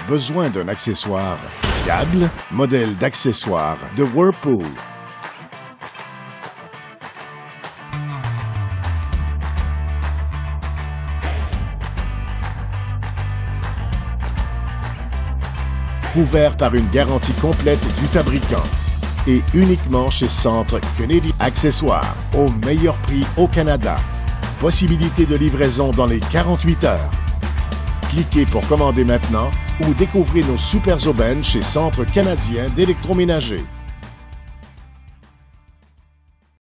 besoin d'un accessoire fiable? Modèle d'accessoires de Whirlpool. Couvert par une garantie complète du fabricant et uniquement chez Centre Canadian Accessoires, au meilleur prix au Canada. Possibilité de livraison dans les 48 heures. Cliquez pour commander maintenant ou découvrez nos super aubaines chez Centre canadien d'électroménager.